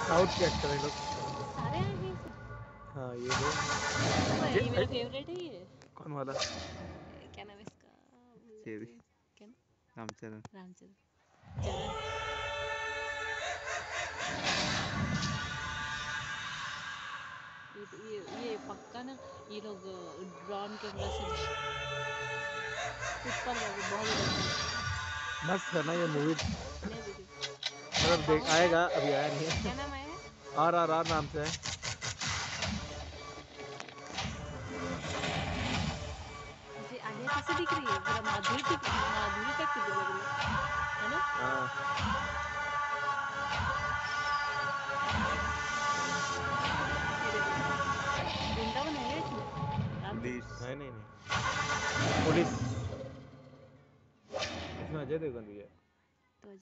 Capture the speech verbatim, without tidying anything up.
South के actor है लोग सारे आए हैं इसमें। हाँ ये दो तो जे, ये अ, मेरा फेवरेट है ये। कौन वाला ए, क्या नाम है इसका, भूल चेरी गई। क्या नाम? रामचरण। रामचरण। चरण। ये तो ये ये पक्का ना, ये लोग ड्रोन कैमरा से सुपर बाबू बहुत बढ़िया। मस्त है ना ये मूवी नहीं देखी। मतलब देख बताऊँ क्या? आएगा अभी आया नहीं है क्या नाम है? आर आर आर नाम से है जैसे आलिया कैसे दिख रही है, पूरा माधुरी टिक माधुरी टाइप की लग रही है ना? हाँ ये देखो, गुंडा बनाएगा इसमें रामचरण। पुलिस। नहीं नहीं नहीं पुलिस इसमें अजय देवगन भी है